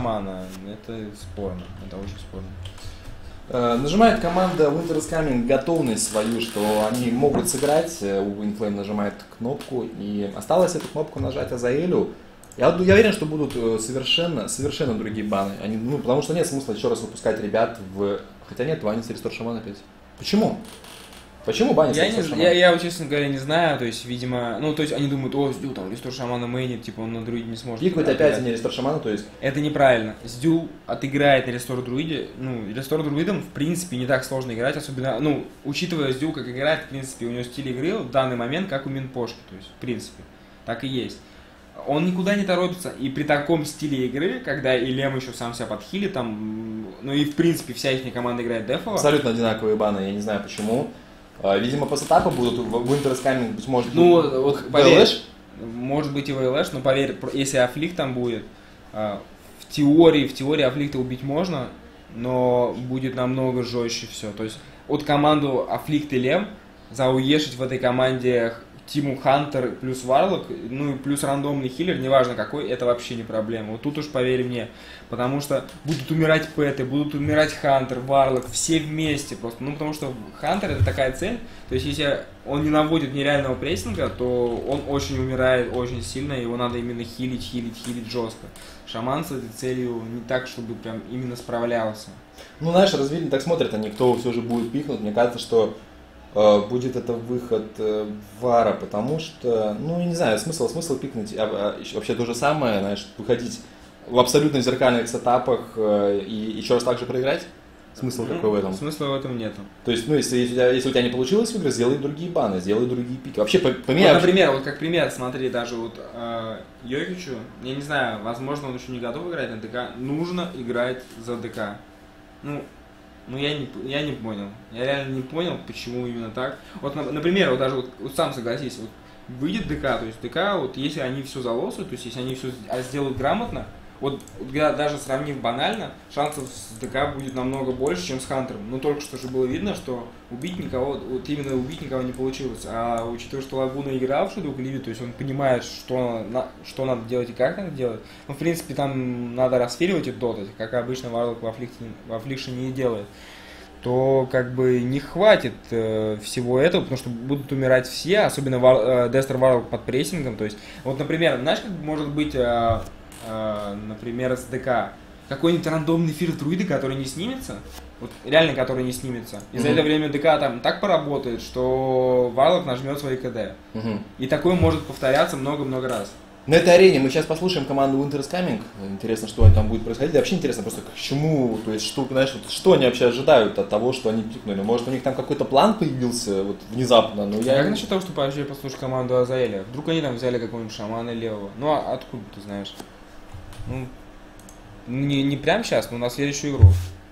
шамана. Это спорно, это очень спорно. Нажимает команда Winter is Coming готовность свою, что они могут сыграть. Winflame нажимает кнопку, и осталось эту кнопку нажать Азаэлю. Я уверен, что будут совершенно другие баны. Они, потому что нет смысла еще раз выпускать ребят в... Хотя нет, банить Рестор Шаман опять. Почему? Почему банить Рестор Шаман? Я, честно говоря, не знаю. То есть, видимо... Ну, то есть, они думают, о, Сдю, там, Рестор Шамана мейнит, типа, он на друиде не сможет. Пикнуть опять не Рестор Шамана, то есть... Это неправильно. Сдю отыграет на Рестор Друиде. Ну, Рестор Друидом, в принципе, не так сложно играть, особенно... Ну, учитывая Сдю, как играет, в принципе, у него стиль игры в данный момент, как у Минпошки. То есть, в принципе, так и есть. Он никуда не торопится, и при таком стиле игры, когда и Лем еще сам себя подхилит, там, ну и в принципе вся их команда играет дефово. Абсолютно одинаковые баны, я не знаю почему. Видимо, по сетапу будут в Winter is Coming, быть может, ну, вот, поверь, может быть и ВЛШ, но поверь, если Аффликт там будет, в теории Аффликта убить можно, но будет намного жестче все. То есть от команду Аффликт и Лем зауешить в этой команде Тиму Хантер плюс Варлок, ну и плюс рандомный хиллер, неважно какой, это вообще не проблема. Вот тут уж поверь мне, потому что будут умирать Пэты, будут умирать Хантер, Варлок, все вместе просто. Ну потому что Хантер это такая цель, то есть если он не наводит нереального прессинга, то он очень умирает очень сильно, его надо именно хилить жестко. Шаман с этой целью не так, чтобы прям именно справлялся. Ну знаешь, разведение так смотрят, они кто все же будет пикнуть, мне кажется, что будет это выход Вара, потому что, ну, не знаю, смысл пикнуть вообще то же самое, знаешь, выходить в абсолютно зеркальных сетапах и еще раз так же проиграть? Смысл какой в этом? Смысла в этом нету. То есть, ну, если у тебя не получилось в игре, сделай другие баны, сделай другие пики. Вообще, поменяй... Вот, например, вот как пример, смотри, даже вот Йокичу, я не знаю, возможно, он еще не готов играть на ДК, нужно играть за ДК. Ну, я не понял. Я реально не понял, почему именно так. Вот, например, вот даже вот сам согласись, вот выйдет ДК, то есть ДК, вот если они все залосают, то есть если они все сделают грамотно, вот даже сравнив банально, шансов с ДК будет намного больше, чем с Хантером. Но только что же было видно, что убить никого не получилось. А учитывая, что Лагуна играл в Shadow Cleave, то есть он понимает, что надо делать и как надо делать. Ну, в принципе, там надо расферивать и дотать, как обычно Варлок в Affliction не делает. То как бы не хватит всего этого, потому что будут умирать все, особенно Дестер Варлок под прессингом. То есть, вот, например, знаешь, как может быть... например, СДК, какой-нибудь рандомный эфир друида, который не снимется, вот реально который не снимется, и за это время ДК там так поработает, что Варлок нажмет свои КД. И такое может повторяться много-много раз. На этой арене мы сейчас послушаем команду Winter is Coming. Интересно, что там будет происходить. Вообще интересно просто к чему, то есть что, знаешь, что они вообще ожидают от того, что они пикнули. Может, у них там какой-то план появился вот внезапно, но я... Как насчет того, что вообще послушать команду Азаэля? Вдруг они там взяли какого-нибудь шамана левого? Ну, а откуда ты знаешь? Ну, не прямо сейчас, но на следующую игру.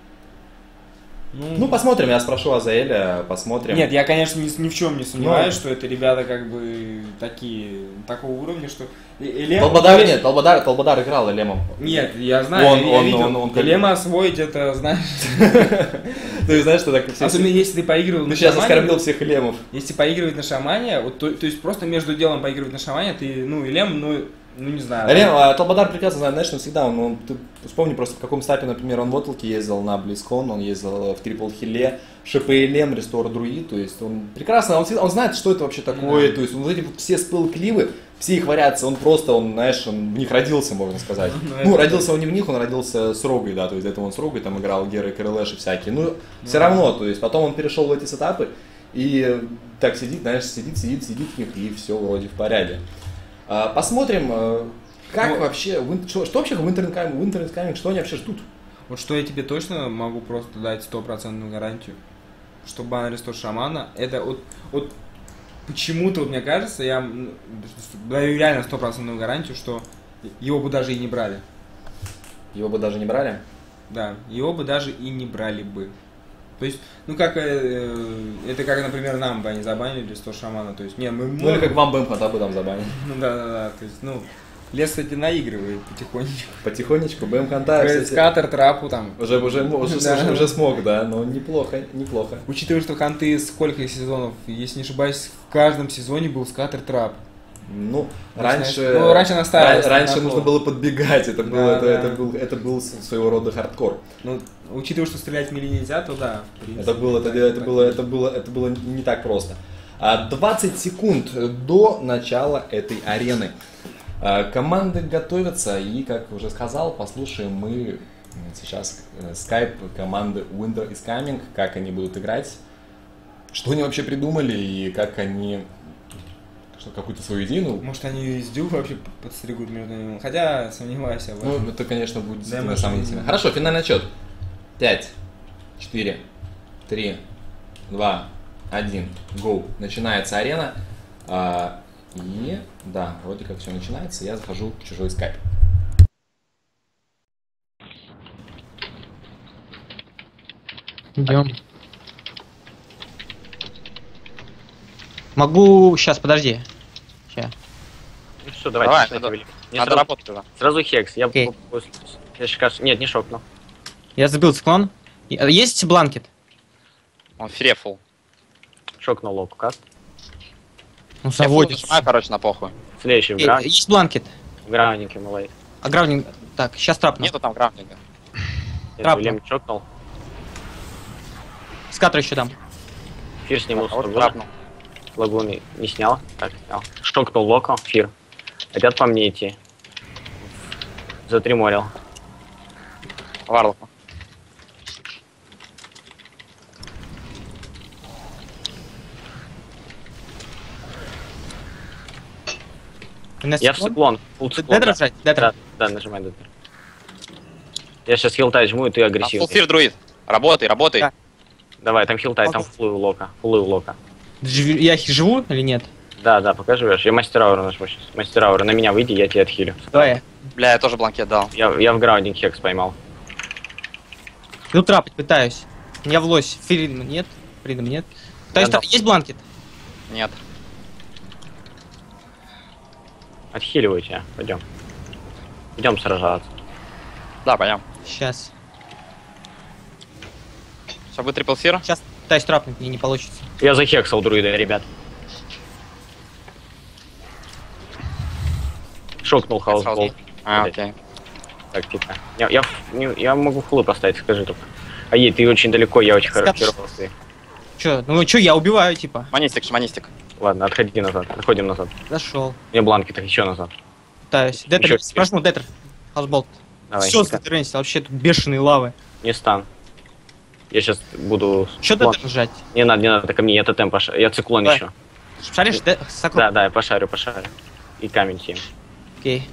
Ну, посмотрим, я спрошу Азаэля, посмотрим. Нет, я, конечно, ни в чем не сомневаюсь, что это ребята как бы такого уровня, что... Талбадар играл Элемом. Нет, я знаю, я видел. Элема освоить это, знаешь... Ты знаешь, что так... Особенно если ты поигрывал на шамане... Ну, сейчас оскорбил всех Элемов. Если поигрывать на шамане, то есть просто между делом поигрывать на шамане, ты, Элем, ну не знаю. Талбадар прекрасно знает, знаешь, он всегда, ты вспомни просто в каком стапе, например, он в Отлке ездил на BlizzCon, он ездил в Трипл Хилле, ШПЛМ, Рестор Друид, то есть он прекрасно, он знает, что это вообще такое, то есть вот эти все спелл-кливы, все их вариации, он в них родился, можно сказать. Родился он не в них, он родился с Рогой, да, то есть до этого он с Рогой там играл, Геры, Кэрэлэши всякие, все равно, то есть потом он перешел в эти сетапы и так сидит, знаешь, сидит в них и все вроде в порядке. Посмотрим, как вообще, что вообще в Winter is Coming, что они вообще ждут? Вот что я тебе точно могу просто дать 100% гарантию, что бан Рестор Шамана, это вот почему-то, вот мне кажется, я даю реально 100% гарантию, что его бы даже и не брали. Его бы даже не брали? Да, его бы даже и не брали бы. То есть, это как, например, нам бы они забанили Рестор Шамана, то есть, или как вам БМ хотя бы там забанили. Да, то есть, лес, кстати, наигрывает потихонечку. Потихонечку, БМ Ханта, скатер, трапу там. Уже смог, да, но неплохо. Учитывая, что Ханты сколько сезонов, если не ошибаюсь, в каждом сезоне был скатер, трап. Ну, раньше настаивались. Раньше нужно было подбегать, это Да, был своего рода хардкор. Ну, учитывая, что стрелять в мили нельзя, то да. Это было не так просто. 20 секунд до начала этой арены. Команды готовятся, и, как уже сказал, послушаем мы сейчас скайп команды Winter is Coming, как они будут играть, что они вообще придумали и как они какую-то свою идею. Ну, может, они из Дюк вообще подстригут между ними, хотя сомневаюсь об этом. Ну, это, конечно, будет действительно самое интересное. Хорошо, финальный отчет. 5, 4, 3, 2, 1, go. Начинается арена. И да, вроде как все начинается, я захожу в чужой скайп. Идем. Могу... Сейчас, подожди. Сейчас. Ну все, давайте. Не надо работать уже. Сразу хекс. Я Окей. сейчас... Нет, не шокнул. Я забил циклон. Есть бланкет? Он фрефул. Шокнул локу, каст. Ну, Я фул заводит. нажимаю, короче, на похуй. Следующий в граунд. Есть бланкет. В граунинге малей. А граунинг... Так, сейчас трапну. Нету там графника. Трапнул. Лем шокнул. Скатер еще там. Фир сниму с Вот лагуны. трапнул. Лагуны не снял. Так, снял. Шокнул локо. Фир. Хотят по мне идти. Затриморил. Варлоку. Я в циклон. Фулл циклон. Дедра жать? Дедра. Да, нажимай дедра. Я сейчас хилтай жму, и ты Там агрессивный. фулфир друид. Работай. Да. Давай, там хилтай, там фуллы у лока. Фуллы у лока. Я живу или нет? Да, пока живешь. Я мастер ауру нажму сейчас. Мастер ауру, на меня выйди, я тебе отхилю. Давай. Бля, я тоже бланкет дал. Я в граундинг хекс поймал. Иду трапать, пытаюсь. Я в лось. Фридом нет. Фридом нет. Пытаюсь дал. Есть бланкет? Нет. Отхиливаю тебя. Пойдем. Идем сражаться. Да, пойдем. Сейчас. Сейчас будет трипл фир. Сейчас пытаюсь трапнуть, мне не получится. Я захексал друида, ребят. Шокнул хаусбол. Окей. Так, типа. Я могу фуллы поставить, скажи только. А ей, ты очень далеко, я очень Скат- хорошо. Че? Ну чё, я убиваю, типа. Шаманистик. Ладно, отходи назад. Отходим назад. Зашел. Мне бланки так еще назад. Пытаюсь. Детер, Ещё- прожму, детер. Хаусболт. Давай. Все, скатеренись, вообще тут бешеные лавы. Не стан. Я сейчас буду... Че циклон. детер жать? Не надо, ко мне, я тотем пошарю. Я циклон Давай. еще. Шаришь? Сокол? Да, я пошарю. И камень тем. Окей.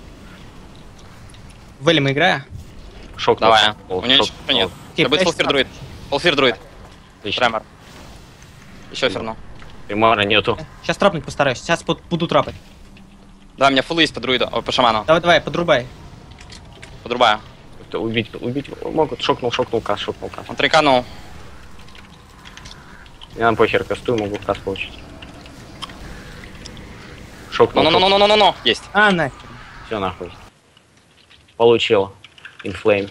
В Элем играю? Шок. Давай. У него ничего нет. Окей, Это будет фулфир друид. Фулфир друид. Отлично. Тремор. Еще ферну. Примара нету. Сейчас трапнуть постараюсь. Сейчас буду трапать. Да, у меня фуллы есть по друиду. Ой, по шаману. Давай, подрубай. Подрубаю. Это убить могут. Шокнул кас. Он триканул. Я на похер кастую, могу кас получить. Шокнул. Ну. Есть. А, нахер. Все нахуй. Получил. Инфлейм.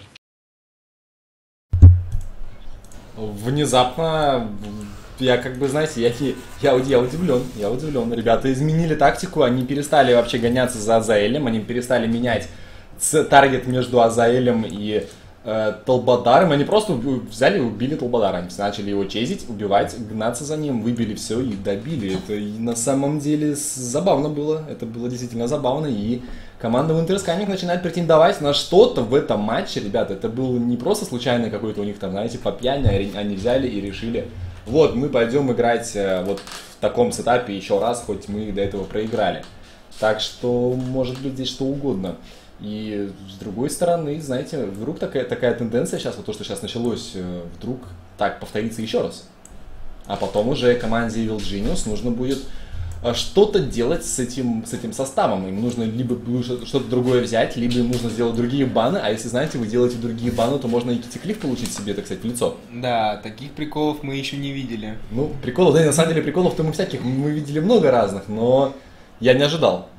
Внезапно, я как бы, знаете, я удивлен. Ребята изменили тактику, они перестали вообще гоняться за Азаэлем, они перестали менять таргет между Азаэлем и Талбадаром, они просто взяли и убили Талбадара, они начали его чезить, убивать, гнаться за ним, выбили все и добили. Это и на самом деле забавно было, это было действительно забавно, и команда Winter is Coming начинает претендовать на что-то в этом матче, ребята. Это был не просто случайный какой-то у них там, знаете, по пьяни, они взяли и решили, вот, мы пойдем играть вот в таком сетапе еще раз, хоть мы до этого проиграли. Так что может быть здесь что угодно. И с другой стороны, знаете, вдруг такая тенденция сейчас, вот то, что сейчас началось, вдруг так повторится еще раз. А потом уже команде Evil Genius нужно будет что-то делать с этим составом. Им нужно либо что-то другое взять, либо им нужно сделать другие баны. А если, знаете, вы делаете другие баны, то можно и китиклиф получить себе, так сказать, в лицо. Да, таких приколов мы еще не видели. Ну, приколов, да, на самом деле приколов-то мы всяких, мы видели много разных, но я не ожидал.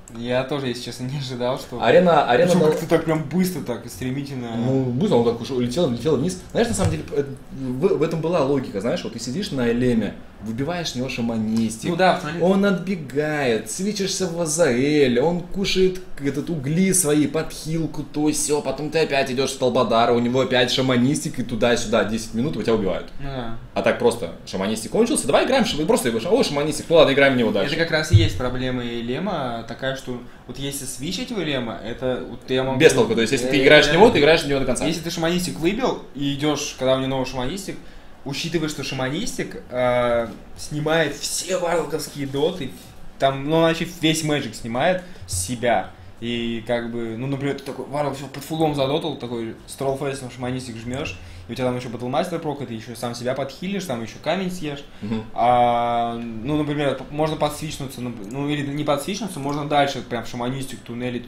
Я тоже, если честно, не ожидал, что... Арена Причем была... как-то так прям быстро, так стремительно. Ну, быстро он так уж улетел вниз. Знаешь, на самом деле, в этом была логика, знаешь, вот ты сидишь на Элеме, выбиваешь с него шаманистик, Ну да, в он отбегает, свечишься в Азаэль, он кушает угли свои под хилку, то все, потом ты опять идешь в Талбадара, у него опять шаманистик, и туда-сюда 10 минут, и тебя убивают. Ну да. А так просто шаманистик кончился, давай играем, просто его, о, шаманистик, ну ладно, играем в него дальше. Это как раз и есть проблема Элема, такая, что вот если свичить в Элема, это вот я могу... Без толку, то есть если ты играешь в него, ты играешь в него до конца. Если ты шаманистик выбил и идешь, когда у него новый шаманистик, учитывая, что шаманистик снимает все варлоковские доты, там, ну, вообще весь мэджик снимает с себя. И как бы, ну, например, ты такой варлок все под фулом задотал, такой с троллфейсом шаманистик жмешь, и у тебя там еще батлмастер прок, ты еще сам себя подхилишь, там еще камень съешь. Ну, например, можно подсвичнуться, ну, или не подсвичнуться, можно дальше прям в шаманистик туннелить.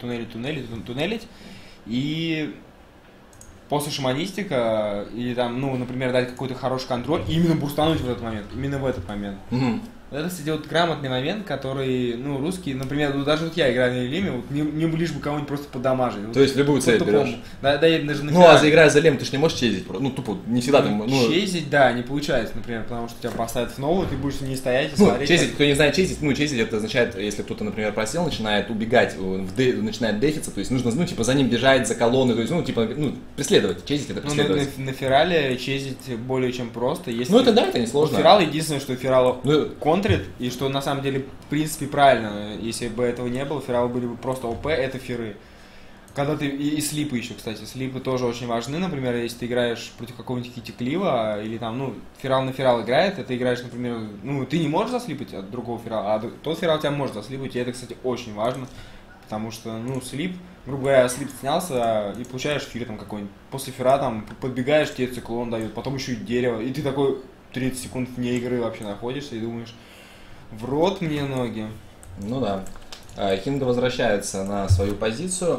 И после шаманистика, или там, ну, например, дать какой-то хороший контроль, и именно бурстануть в этот момент, именно в этот момент. Это, кстати, вот грамотный момент, который, ну, русские, например, ну, даже вот я играю на Элеме, вот мне лишь бы кого-нибудь просто подамажить. То есть любую цель берешь? Да, я даже на Ну, а заиграя за Элем, ты ж не можешь чезить, ну, тупо, не всегда там, ну... Чезить, да, не получается, например, потому что тебя поставят в новую, ты будешь не стоять и Ну, смотреть. чезить, кто не знает чезить, ну, чезить это означает, если кто-то, например, просел, начинает убегать, начинает дефиться, то есть нужно, ну, типа, за ним бежать, за колонной, то есть, ну, типа, ну, преследовать, чезить это преследовать. Ну, на Ферале чезить более чем просто. Если Ну, это да, это несложно. Ферал единственное, что Ферал Ну, контрит, и что на самом деле, в принципе, правильно, если бы этого не было, Фералы были бы просто ОП, это феры. Когда ты, и слипы еще, кстати, слипы тоже очень важны, например, если ты играешь против какого-нибудь Китиклива, или там, ну, Ферал на Ферал играет, и ты играешь, например, ну, ты не можешь заслипать от другого Ферала, а тот Ферал тебя может заслипать, и это, кстати, очень важно, потому что, ну, слип, грубо говоря, слип снялся, и получаешь фир там какой-нибудь, после Фера там подбегаешь, тебе циклон дают, потом еще и дерево, и ты такой 30 секунд вне игры вообще находишься, и думаешь, в рот мне ноги. Ну да. Хинга возвращается на свою позицию.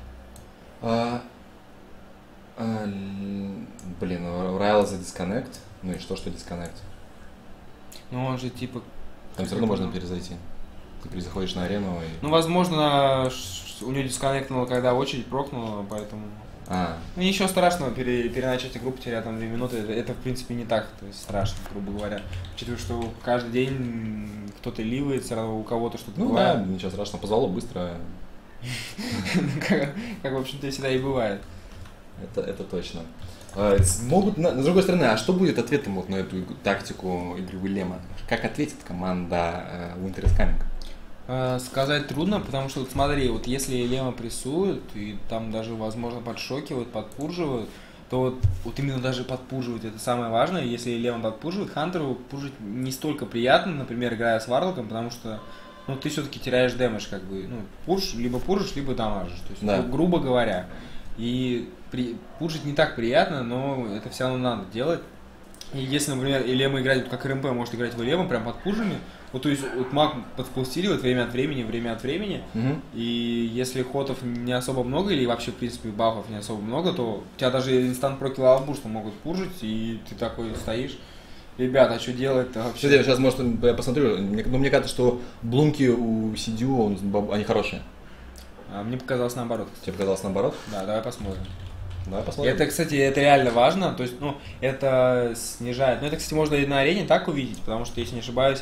Блин, у Райла за дисконнект. Ну и что дисконнект? Ну он же типа... Там все равно можно перезайти. Ты перезаходишь на арену и... Ну, возможно, у него дисконнектнуло, когда очередь прокнула, поэтому... Ну, ничего страшного, переначать игру, потерять там 2 минуты, это, в принципе, не так, то есть страшно, грубо говоря. Учитывая, что каждый день кто-то ливает, все равно у кого-то что-то бывает. Ну да, ничего страшного, позвало быстро. Как, в общем-то, всегда и бывает. Это точно. Могут, с другой стороны, а что будет ответом вот на эту тактику игры Вильяма? Как ответит команда Winter is Coming? Сказать трудно, потому что, вот смотри, вот если Лема прессуют, и там даже, возможно, подшокивают, подпурживают, то вот именно даже подпурживать это самое важное. Если Лема подпурживает, Хантеру пуржить не столько приятно, например, играя с Варлоком, потому что, ну, ты все-таки теряешь дэмэдж, как бы, ну, либо пуржишь, либо дамажишь, то есть, да. грубо говоря. И пуржить не так приятно, но это все равно надо делать. И если, например, Элема играть, как РМП может играть в Элему, прям под пуржами, вот, то есть вот маг подспустиливает время от времени, и если ходов не особо много, или вообще, в принципе, бафов не особо много, то у тебя даже инстант про киллабурста могут пуржить, и ты такой стоишь, ребята, а что делать-то вообще? Сейчас, может, я посмотрю, но мне кажется, что блунки у Сидю, они хорошие. Мне показалось наоборот. Тебе показалось наоборот? Да, давай посмотрим. Давай посмотрим. Это, кстати, это реально важно, то есть, ну, это снижает, ну, это, кстати, можно и на арене так увидеть, потому что, если не ошибаюсь,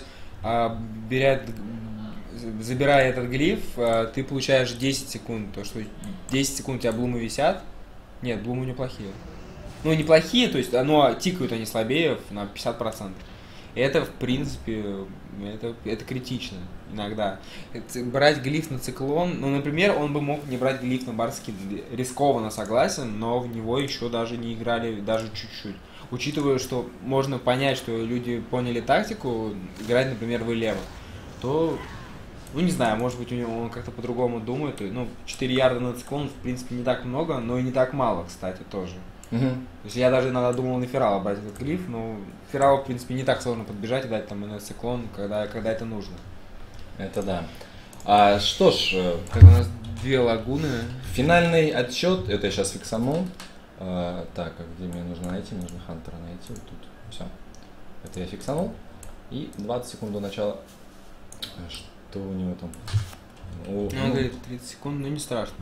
забирая этот глиф, ты получаешь 10 секунд, то что 10 секунд у тебя блумы висят, нет, блумы неплохие, ну, неплохие, то есть, но тикают они слабее на 50%. Это, в принципе, это критично иногда. Брать глиф на циклон, ну, например, он бы мог не брать глиф на барский, рискованно, согласен, но в него еще даже не играли, даже чуть-чуть. Учитывая, что можно понять, что люди поняли тактику, играть, например, в Элева, то, ну, не знаю, может быть, у него он как-то по-другому думает. Ну, 4 ярда на циклон, в принципе, не так много, но и не так мало, кстати, тоже. То есть я даже иногда думал на Ферала брать этот глиф, но Фералу, в принципе, не так сложно подбежать и дать там на циклон, когда это нужно. Это да. Что ж, как у нас 2 лагуны. Финальный отсчет, это я сейчас фиксанул. Так, а где мне нужно найти? Мне нужно Хантера найти, вот тут. Все. Это я фиксанул. И 20 секунд до начала. Что у него там? Ну, Ну, он говорит, 30 секунд, ну не страшно.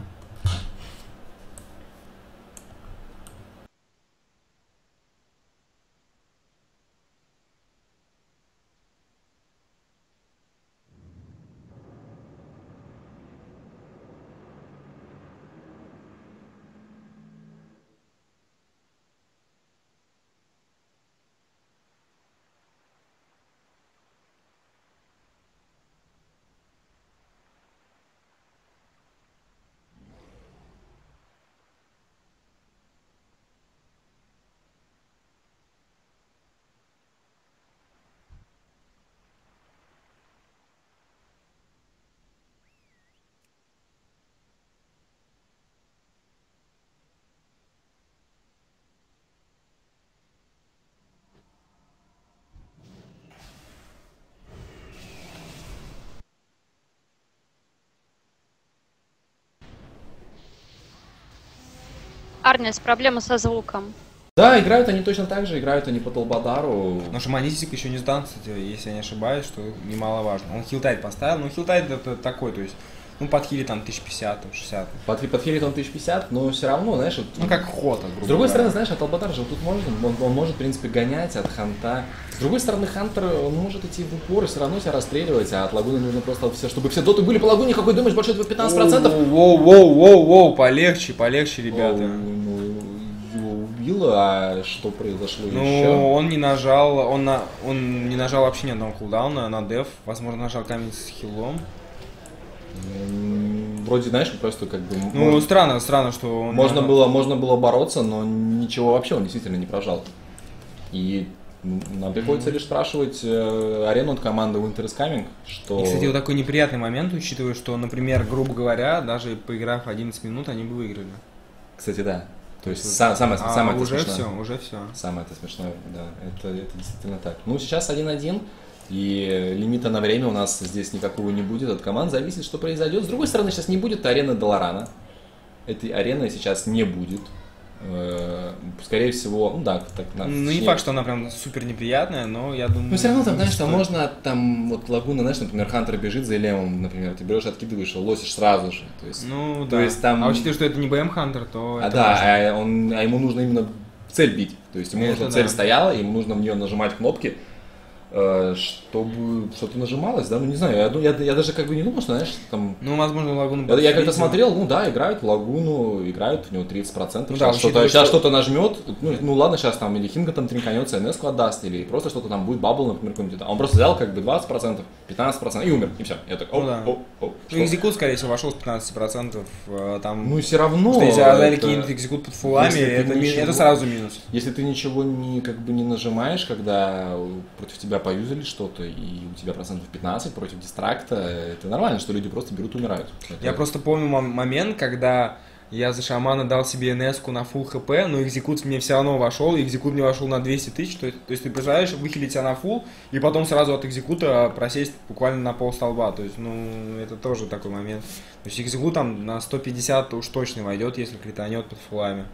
Арнис, проблема со звуком. Да, играют они точно так же, играют они по Толбадару. Но шаманистик еще не сдан, кстати, если я не ошибаюсь, что немаловажно. Он хилтайт поставил, но хилтайт это такой, то есть, ну, подхилит там 1050, там, 60. Подхилит он 1050, но все равно, знаешь, вот, Ну, как хота, грубо с другой говоря. стороны, знаешь, от Албатара же вот тут можно, он может, в принципе, гонять от Ханта. С другой стороны, Хантер, он может идти в упор и все равно себя расстреливать, а от Лагуны нужно просто все, чтобы все доты были по Лагуне, какой думаешь, больше этого 15%? Воу, полегче, ребята. Ну, его убило, а что произошло Ну, еще? он не нажал, он не нажал вообще ни одного кулдауна на деф, возможно, нажал камень с хилом. Вроде, знаешь, просто как бы... Ну, странно, что он... Можно было бороться, но ничего вообще он действительно не прожал. И нам приходится лишь спрашивать арену от команды Winter is Coming, что... И, кстати, вот такой неприятный момент, учитывая, что, например, грубо говоря, даже поиграв 11 минут, они бы выиграли. Кстати, да. То есть самое уже смешное. уже все. Самое это смешное, да. Это действительно так. Ну, сейчас 1-1. И лимита на время у нас здесь никакого не будет. От команд зависит, что произойдет. С другой стороны, сейчас не будет арены Долорана. Этой арены сейчас не будет. Скорее всего, ну да, так. Ну, не факт, что она прям супер неприятная, но я думаю... Но все равно там, знаешь, там стоит. можно, там, вот Лагуна, знаешь, например, Хантер бежит за Элемом, например, ты берешь, откидываешь, лосишь сразу же. То есть, Ну, то да. есть там... А учитывая, что это не БМ Хантер, то это да, важно. а ему нужно именно в цель бить. То есть ему Это нужно да. цель стояла, ему нужно в нее нажимать кнопки, чтобы что-то нажималось, да, ну не знаю, я даже как бы не думал, что, знаешь, там... Ну, возможно, Лагуна... Я как-то смотрел, ну да, играют в Лагуну, играют, у него 30%, Ну да, сейчас что-то нажмет, ну ладно, сейчас там или Хинга там тринканется, НС-ку отдаст, или просто что-то там будет, бабл, например, какой-нибудь, а он просто взял как бы 20%, 15% и умер, и все. Я так, Ну да. что? Ну, экзекут, скорее всего, вошел с 15%, там... Ну и все равно... Что если Азали это- кинет экзекут под фулами, если ты это, ничего- это сразу минус. Если ты ничего не, как бы не нажимаешь, когда против тебя поюзали что-то, и у тебя процентов 15 против дистракта, это нормально, что люди просто берут и умирают. Я просто помню момент, когда я за шамана дал себе НС-ку на full хп, но экзекут мне все равно вошел, и экзекут мне вошел на 200 тысяч, то есть ты представляешь, выхилить себя на full, и потом сразу от экзекута просесть буквально на пол столба, то есть, ну, это тоже такой момент. То есть экзекут там на 150 уж точно войдет, если кританет под фулами.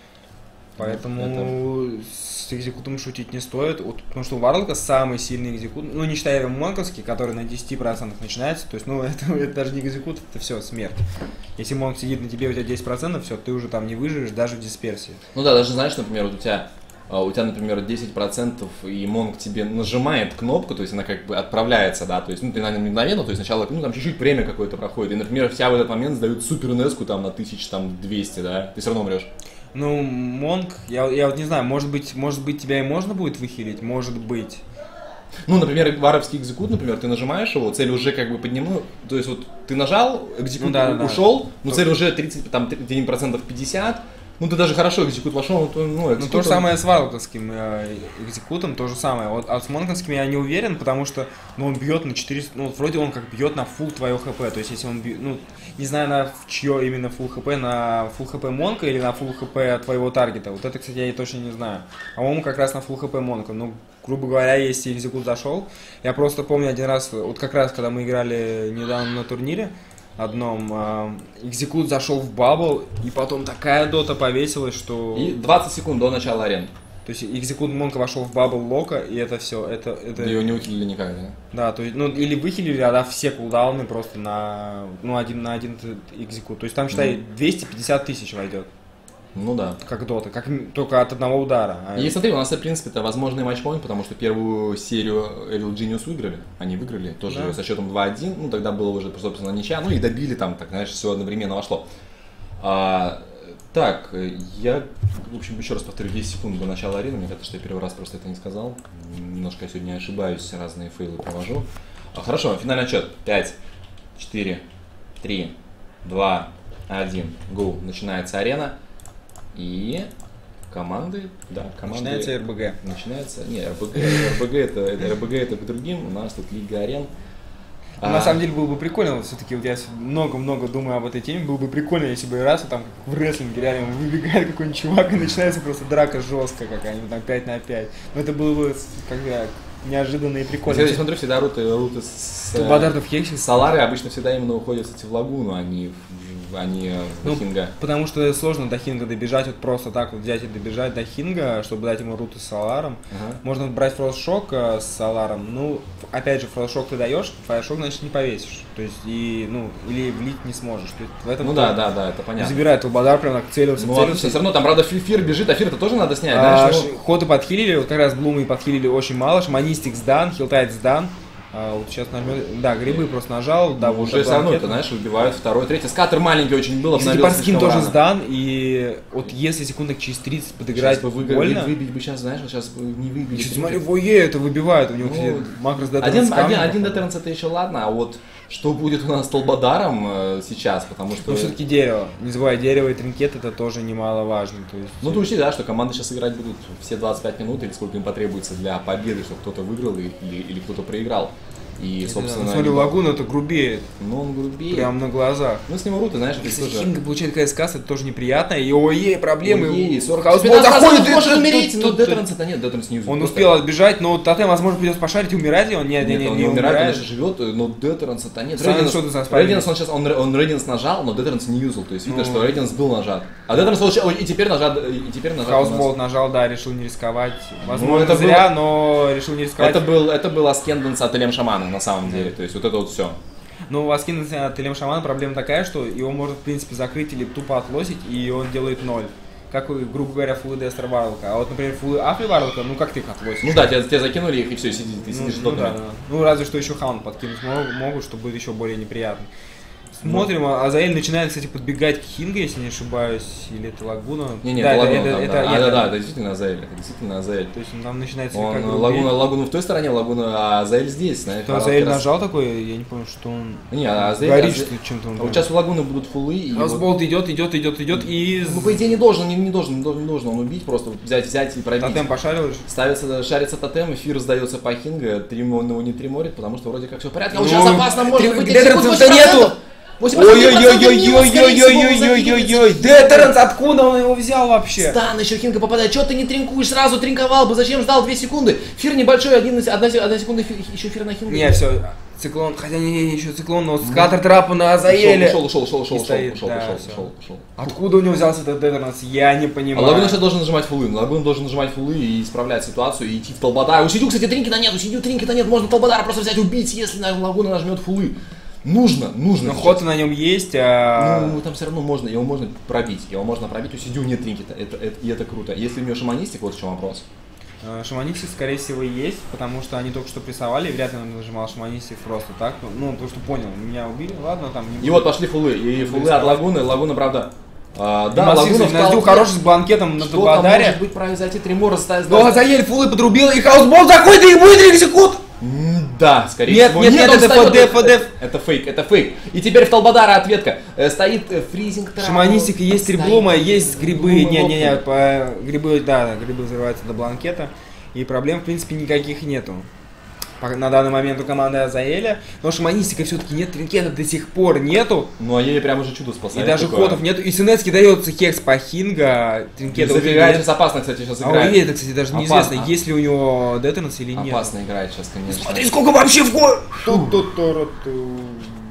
Поэтому с экзекутом шутить не стоит, вот, потому что у Варлока самый сильный экзекут, ну не считая монковский, который на 10% начинается, то есть, ну это даже не экзекут, это все, смерть. Если монк сидит на тебе, у тебя 10%, все, ты уже там не выживешь даже в дисперсии. Ну да, даже знаешь, например, вот у тебя, например, 10% и монг тебе нажимает кнопку, то есть она как бы отправляется, да, то есть, ну, ты на нем мгновенно, то есть сначала, ну, там чуть-чуть время какое-то проходит, и, например, тебя в этот момент сдают супер неску там на 1200, да, ты все равно умрешь. Ну, монк, я вот не знаю, может быть тебя и можно будет выхилить, может быть. Ну, например, варовский экзекут, например, ты нажимаешь его, цель уже как бы подниму, то есть вот ты нажал, экзекут Ну да. ушел, но цель уже 30, там, 50, ну ты даже хорошо экзекут вошел, ну, Ну, то же самое с варлоковским экзекутом, то же самое. Вот, а с монковским я не уверен, потому что, ну, он бьет на 400, ну, вроде он как бьет на фул твое хп, то есть если он бьет, ну, не знаю, на чье именно фул хп, на фул хп монка или на фул хп твоего таргета, вот это, кстати, я и точно не знаю. А он как раз на фул хп монка, ну, грубо говоря, если экзекут зашел, я просто помню один раз, вот как раз, когда мы играли недавно на турнире, одном, экзекут зашел в бабл, и потом такая дота повесилась, что... И 20 секунд до начала арены. То есть Экзекут Монка вошел в бабл Лока, и это все, это... Ее не ухилили никак, да? Да, то есть, ну, или выхилили, а все кулдауны просто на, ну, один экзекут. То есть там, считай, 250 тысяч войдет. Ну да. Как дота, как только от одного удара. И смотри, у нас, в принципе, это возможный матчпоинт, потому что первую серию Evil Genius выиграли. Они выиграли тоже Да. со счетом 2-1. Ну, тогда было уже, собственно, ничья. Ну и добили там, так, знаешь, все одновременно вошло. Так, я, в общем, еще раз повторю, 10 секунд до начала арены. Мне кажется, что я первый раз просто это не сказал. Немножко я сегодня ошибаюсь, разные фейлы провожу. Хорошо, финальный отчет. 5, 4, 3, 2, 1, go. Начинается арена. И команды, да, команды... Начинается РБГ. Начинается, не, РБГ это к другим, у нас тут Лига Арен. На самом деле было бы прикольно, все-таки вот я много-много думаю об этой теме, было бы прикольно, если бы раз там как в рестлинге реально выбегает какой-нибудь чувак и начинается просто драка жесткая какая-нибудь, там 5 на 5. Но это было бы как-то неожиданно и прикольно. Я смотрю, всегда руты с Бадардов Хекси. Салары обычно всегда именно уходят, кстати, в лагуну, а не до Хинга. Потому что сложно до Хинга добежать, вот просто так вот взять и добежать до Хинга, чтобы дать ему руту с Саларом. Можно брать фростшок с Саларом, ну, опять же, фростшок ты даешь, фаершок, значит, не повесишь. То есть, и, ну, или влить не сможешь. То есть, в этом да, это понятно. Забирает Бадар, прям так целился. Все равно там, правда, Фир бежит, а Фир-то тоже надо снять, знаешь? Ходы подхилили, вот как раз Блумы подхилили очень мало, Шаманистик сдан, Хилтайт сдан. Вот сейчас нажмет, да, грибы просто нажал, да, вот уже все равно, ты знаешь, убивают второй, третий. Скатер маленький очень был, обновился. Парскин тоже сдан, и вот если секундок через 30 подыграть сейчас бы больно. Выбить бы сейчас, знаешь, сейчас бы не выбили. Сейчас смотри, Вое это выбивает, у него макрос Детернс. Один Детернс это еще ладно, а вот что будет у нас с Толбадаром сейчас, потому что... Ну все-таки дерево, не забывай, дерево и тринкет это тоже немаловажно. То есть... Ну ты учти, да, что команды сейчас играть будут все 25 минут, или сколько им потребуется для победы, чтобы кто-то выиграл или кто-то проиграл. И, собственно... Смотри, Лагуна это грубеет. Ну, он грубеет. Прям на глазах. Ну, с него руты, знаешь, если тоже... Хинга получает КСК, это тоже неприятно. И ой, проблемы. Ой, 40 Хаусбол заходит, может умереть, но Детернса-то нет, Детернс не он успел отбежать, но Тотем, возможно, придется пошарить, умирать ли он? Нет, он не умирает, он еще живет, но Детернса-то нет. Рейденс, он сейчас, он Рейденс нажал, но Детернс не юзал, то есть видно, что Рейденс был нажат. А Детернс и теперь нажат, Хаусбол нажал, да, решил не рисковать. Возможно, это зря, но решил не рисковать. Это был Аскенденс от Элем Шамана, на самом деле. То есть вот это вот все. Но у Аскенденс от Элем Шамана проблема такая, что его можно в принципе закрыть или тупо отлосить, и он делает 0. Как, грубо говоря, фуллы Дестер Варлока. А вот, например, фуллы Афри Варлока, ну как ты их отлосишь? Ну да, тебя закинули их и все, ты сидишь да. Ну разве что еще хаун подкинуть могут, что будет еще более неприятно. Смотрим, Азаэль начинает, кстати, подбегать к Хинга, если не ошибаюсь, или это Лагуна. Не, да, это действительно Азаэль, То есть там начинается Лагуна в той стороне, Лагуна, а Азаэль здесь, знаешь. Азаэль нажал такой, я не помню, что он... Не, Азаэль... Горит чем-то он... Вот сейчас у Лагуны будут фуллы и... Хаусболт идет и... Ну, по идее, не должен он убить, просто взять и пробить. Тотем пошарил? Шарится тотем, эфир сдается по Хинга, он его не триморит, потому что вроде как все в порядке. А сейчас опасно может быть, нету! Ой-ой-ой-ой-ой-ой-ой-ой-ой-ой! Детернс, откуда он его взял вообще? Стан, еще Хинга попадает. Чего ты не тринкуешь? Сразу тринковал бы. Зачем ждал 2 секунды? Фир небольшой, 1 секунда, еще фир на Хинга. Не, все, циклон, хотя не, еще циклон, но скатер трапа на Азаэле. Ушел. Откуда у него взялся этот Детернс? Я не понимаю. А Лагуна сейчас должен нажимать фуллы. Лагуна должен нажимать фуллы и исправлять ситуацию, и идти в Толбадара. У Сидю, кстати, тринкета нет. Можно Толбадара просто взять, убить, если Лагуна нажмет фуллы. Нужно. Но ход на нем есть, Ну, там все равно можно, его можно пробить. У Сидю нет тринкета, и это круто. Если у него шаманистик, вот в чем вопрос. Шаманистик, скорее всего, есть, потому что они только что прессовали, и вряд ли он нажимал шаманистик просто так. Ну, потому что понял, меня убили, ладно, там не... И вот пошли фуллы, и фуллы от Лагуны, правда... Да, Лагуна в хороший с бланкетом на Толбадаре. Может быть, произойти, Тримор ставить... Но Азаэль фуллы подрубил, и Хаусбол заходит, и будет экзекут! Да, скорее всего. Нет, это ФДФ. Это фейк. И теперь в Толбадара ответка. Стоит фризинг трап. Шаманистика, есть триблума, есть грибы. Грибы взрываются до бланкета. И проблем, в принципе, никаких нету. На данный момент у команды Азаэля. Но шаманистика все-таки нет, тринкета до сих пор нету. Ну а ей прям уже чудо спасает. И даже ходов нету. И Синецкий дается хекс по Хинга. Тринкета забегает, сейчас опасно, кстати, сейчас играет. А это, кстати, даже неизвестно, есть ли у него Детернс или нет. Опасно играет сейчас, конечно. Смотри, сколько вообще вход!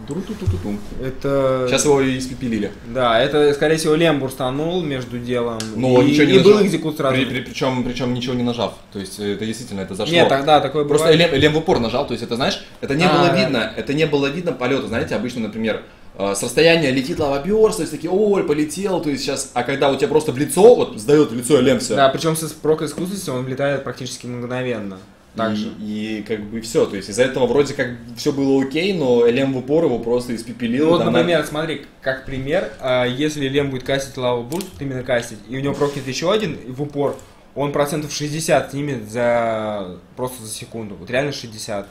Тру-ту-ту-ту-ту. Это... Сейчас его и испепелили. Да, это, скорее всего, Лем бурстанул между делом. Но и ничего не был нажал. экзекут сразу. Причем ничего не нажав. То есть это действительно это зашло. Нет, тогда такое Просто бывает. Лем в упор нажал, то есть это, знаешь, это не было видно, это не было видно полета. Знаете, обычно, например, с расстояния летит лавоберс, то есть такие, ой, полетел, то есть сейчас, а когда у тебя просто в лицо, вот сдает в лицо Лем все. Да, причем с прокой искусственностью он влетает практически мгновенно. Также. И как бы все, то есть из-за этого вроде как все было окей, но Лем в упор его просто испепелил. Ну вот, там например, смотри, как пример, если Лем будет кастить лаву бурст, вот именно кастить, и у него прокнет еще один и в упор, он процентов 60 снимет просто за секунду. Вот реально 60.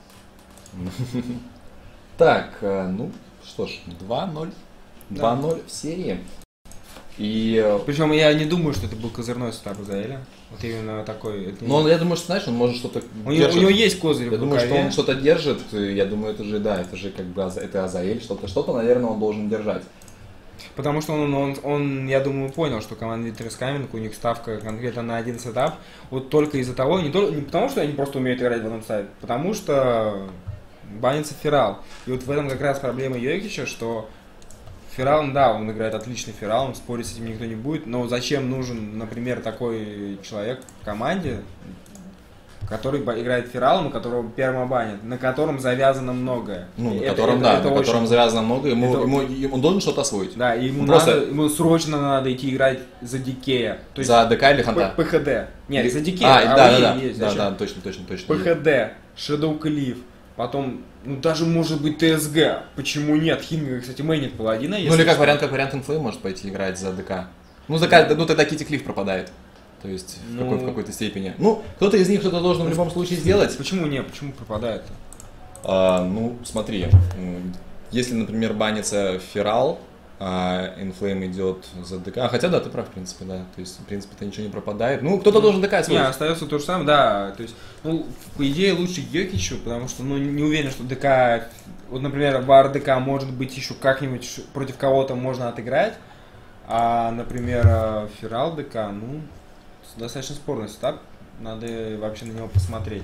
Так, ну что ж, 2-0. 2-0 в серии. И... Причем я не думаю, что это был козырной сетап Азаэля. Вот именно такой. Это Ну, я думаю, что, знаешь, он может что-то у него есть козырь. Я в думаю, что рукаве. он что-то держит. Я думаю, это же, да, это же как бы это Азаэль. Что-то, наверное, он должен держать. Потому что он, я думаю, понял, что команда Витерс Каменка, у них ставка конкретно на один сетап. Вот только из-за того, не потому что они просто умеют играть в одном сайте, потому что банится Ферал. И вот в этом как раз проблема Йокича, что Ферал, да, он играет отличный Ферал, спорить с этим никто не будет, но зачем нужен, например, такой человек в команде, который играет Фералом, и которого пермабанит, на котором завязано многое. Ну, на Это котором очень- завязано много, он должен что-то освоить. Да, и ему, Просто- ему срочно надо идти играть за Дикея. То есть За ДК или Ханта? ПХД. Нет, за Дикея. Да, есть, да, зачем? точно. ПХД, Shadow Cliff, потом, ну даже может быть ТСГ. Почему нет? Химика, кстати, мейнит паладина. Ну или как вариант Inflame может пойти играть за ДК. Ну, тогда Кити Клифф пропадает. То есть в какой-то степени. Ну, кто-то из них что-то должен в любом случае сделать. Почему нет? Почему пропадает? Ну, смотри, если, например, банится Ферал, а Inflame идет за ДК. Хотя да, ты прав, в принципе, да. То есть, в принципе-то ничего не пропадает. Ну, кто-то должен ДК Не, освоить. остается то же самое, да. То есть, ну, по идее, лучше Йокичу, потому что, ну, не уверен, что ДК, вот, например, вар ДК может быть еще как-нибудь против кого-то можно отыграть, а, например, Ферал ДК, ну, достаточно спорный сетап, надо вообще на него посмотреть.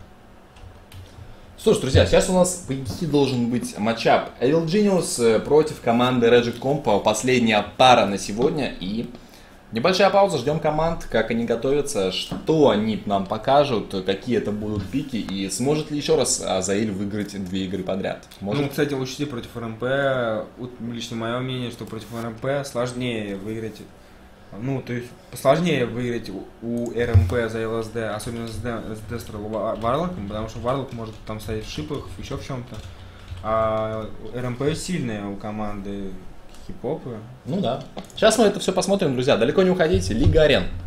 Что ж, друзья, сейчас у нас по идее должен быть матчап Evil Genius против команды Reject Comp. Последняя пара на сегодня. И небольшая пауза, ждем команд, как они готовятся, что они нам покажут, какие это будут пики и сможет ли еще раз Азаэль выиграть 2 игры подряд. Может? Ну, кстати, учти, против РМП, вот лично мое мнение, что против РМП сложнее выиграть, ну, то есть посложнее выиграть у РМП за ЛСД, особенно с Дестро Варлоком, потому что Варлок может там стоять в шипах, еще в чем-то. А РМП сильная у команды хип-хопа. Ну да. Сейчас мы это все посмотрим, друзья. Далеко не уходите. Лига Арен.